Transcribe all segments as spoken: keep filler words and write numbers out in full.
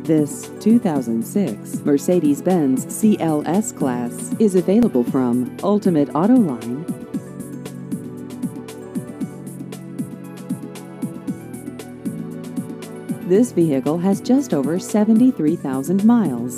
This two thousand six Mercedes-Benz C L S Class is available from Ultimate Auto Line. This vehicle has just over seventy-three thousand miles.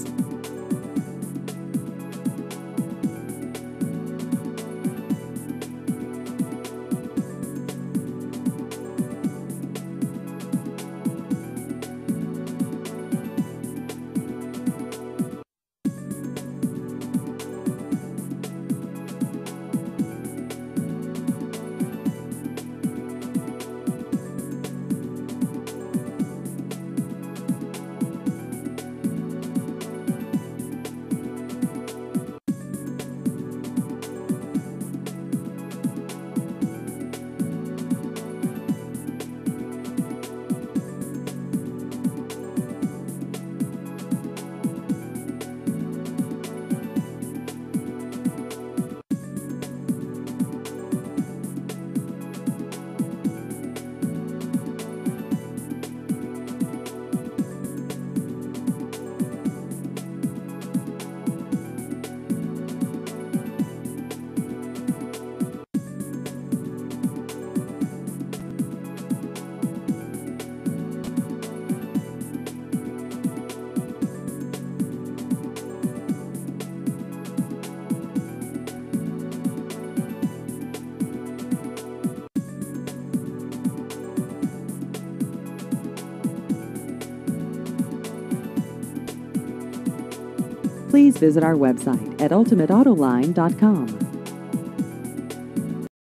Please visit our website at ultimate auto line dot com.